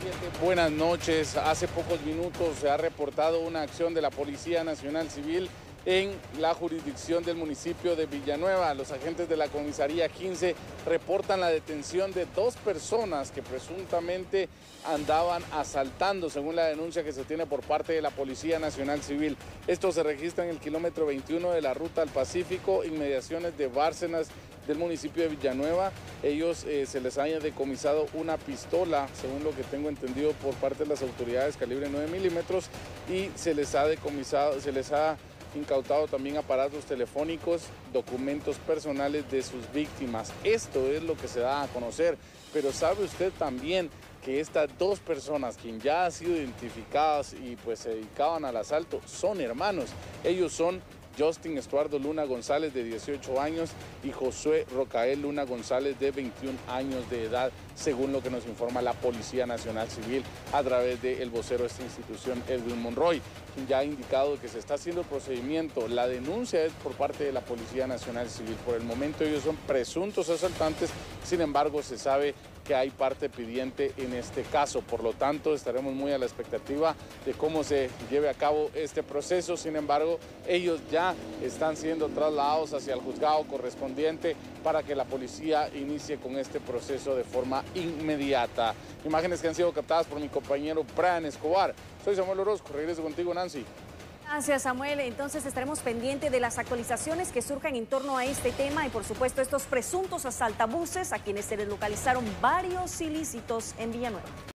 Buenas noches. Hace pocos minutos se ha reportado una acción de la Policía Nacional Civil en la jurisdicción del municipio de Villanueva. Los agentes de la comisaría 15 reportan la detención de 2 personas que presuntamente andaban asaltando, según la denuncia que se tiene por parte de la Policía Nacional Civil. Esto se registra en el kilómetro 21 de la Ruta al Pacífico, inmediaciones de Bárcenas del municipio de Villanueva. Ellos se les haya decomisado una pistola, según lo que tengo entendido por parte de las autoridades, calibre 9 milímetros, y se les ha decomisado, se les ha incautado también aparatos telefónicos, documentos personales de sus víctimas. Esto es lo que se da a conocer, pero ¿sabe usted también que estas 2 personas, quien ya han sido identificadas y pues se dedicaban al asalto, son hermanos? Ellos son Justin Estuardo Luna González, de 18 años, y Josué Rocael Luna González, de 21 años de edad, según lo que nos informa la Policía Nacional Civil a través del vocero de esta institución, Edwin Monroy, quien ya ha indicado que se está haciendo el procedimiento. La denuncia es por parte de la Policía Nacional Civil. Por el momento ellos son presuntos asaltantes, sin embargo se sabe que hay parte pidiente en este caso. Por lo tanto, estaremos muy a la expectativa de cómo se lleve a cabo este proceso. Sin embargo, ellos ya están siendo trasladados hacia el juzgado correspondiente para que la policía inicie con este proceso de forma inmediata. Imágenes que han sido captadas por mi compañero Brian Escobar. Soy Samuel Orozco, regreso contigo, Nancy. Gracias, Samuel. Entonces estaremos pendientes de las actualizaciones que surjan en torno a este tema y, por supuesto, estos presuntos asaltabuses a quienes se les localizaron varios ilícitos en Villanueva.